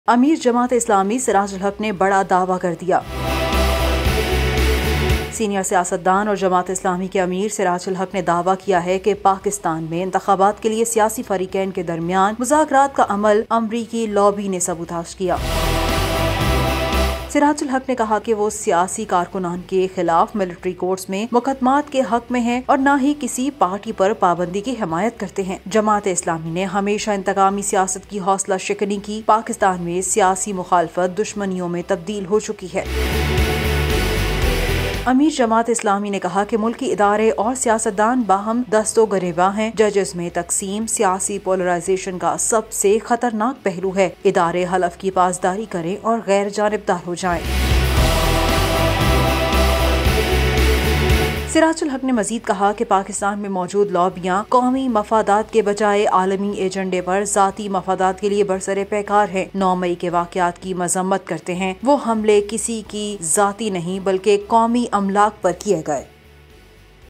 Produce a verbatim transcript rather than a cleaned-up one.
امیر جماعت اسلامی سراج الحق نے بڑا دعویٰ کر دیا۔ سینئر سیاستدان اور جماعت اسلامی کے امیر سراج الحق نے دعویٰ کیا ہے کہ پاکستان میں انتخابات کے لیے سیاسی فریقین کے درمیان مذاکرات کا عمل امریکی لابی نے سبوتاژ کیا۔ سراج الحق نے کہا کہ وہ سیاسی کارکنان کے خلاف ملٹری کورٹس میں مقدمات کے حق میں ہیں اور نہ ہی کسی پارٹی پر پابندی کی حمایت کرتے ہیں۔ جماعت اسلامی نے ہمیشہ انتقامی سیاست کی حوصلہ شکنی کی۔ پاکستان میں سیاسی مخالفت دشمنیوں میں تبدیل ہو چکی ہے۔ امیر جماعت اسلامی نے کہا کہ ملکی ادارے اور سیاستدان باہم دست و گریباں ہیں۔ ججز میں تقسیم سیاسی پولرائزیشن کا سب سے خطرناک پہلو ہے۔ ادارے حلف کی پاسداری کریں اور غیر جانبدار ہو جائیں۔ سراج الحق نے مزید کہا کہ پاکستان میں موجود لابیاں قومی مفادات کے بجائے عالمی ایجنڈے پر ذاتی مفادات کے لیے برسر پیکار ہیں۔ نو مئی کے واقعات کی مذمت کرتے ہیں۔ وہ حملے کسی کی ذاتی نہیں بلکہ قومی املاک پر کیے گئے۔